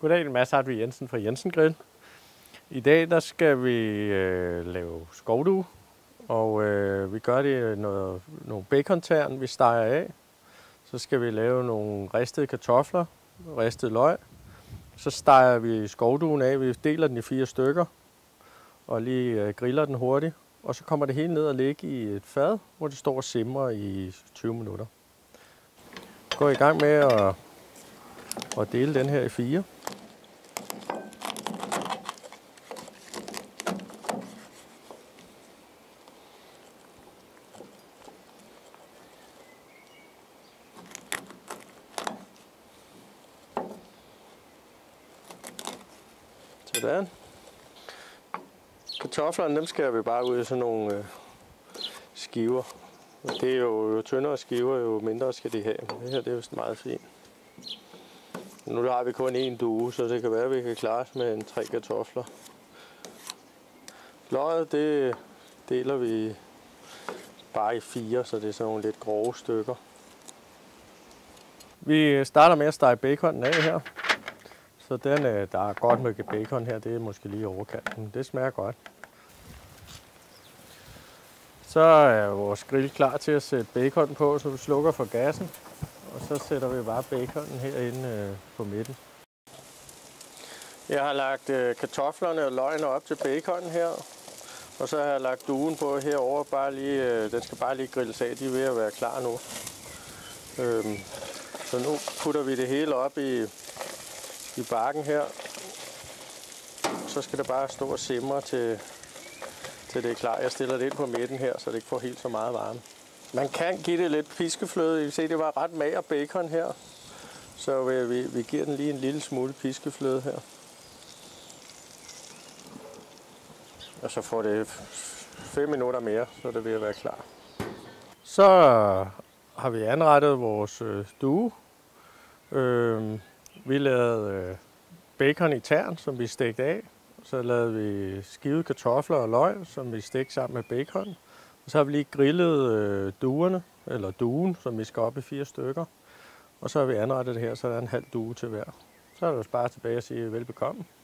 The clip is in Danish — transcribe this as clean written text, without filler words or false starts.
Goddag, Mads Hartvig Jensen fra Jensen Grill. I dag der skal vi lave skovdue, og vi gør det nogle bacontern, vi steger af. Så skal vi lave nogle ristede kartofler, ristet løg. Så steger vi skovduen af, vi deler den i 4 stykker, og lige griller den hurtigt. Og så kommer det hele ned og ligge i et fad, hvor det står og simrer i 20 minutter. Gå i gang med at dele den her i 4. Sådan. Kartoflerne, dem skærer vi bare ud i sådan nogle skiver. Det er jo tyndere skiver, jo mindre skal de have. Det her det er jo meget fint. Nu har vi kun en due, så det kan være, at vi kan klare os med 3 kartofler. Løget, det deler vi bare i 4, så det er sådan nogle lidt grove stykker. Vi starter med at stege baconen af her. Så der er godt med bacon her, det er måske lige overkanten. Det smager godt. Så er vores grill klar til at sætte bacon på, så vi slukker for gassen. Og så sætter vi bare baconen herinde på midten. Jeg har lagt kartoflerne og løgene op til baconen her. Og så har jeg lagt duen på herover. Den skal bare lige grilles af, de er ved at være klar nu. Så nu putter vi det hele op i bakken her. Så skal det bare stå og simre til det er klar. Jeg stiller det ind på midten her, så det ikke får helt så meget varme. Man kan give det lidt piskefløde. I kan se, det var ret mager bacon her. Så vi giver den lige en lille smule piskefløde her. Og så får det 5 minutter mere, så er det ved at være klar. Så har vi anrettet vores due. Vi lavede bacon i tern, som vi stegte af. Så lavede vi skivede kartofler og løg, som vi stegte sammen med bacon. Og så har vi lige grillet duen, som vi skal op i 4 stykker. Og så har vi anrettet det her, så der er en halv due til hver. Så er det jo bare tilbage at sige velbekomme.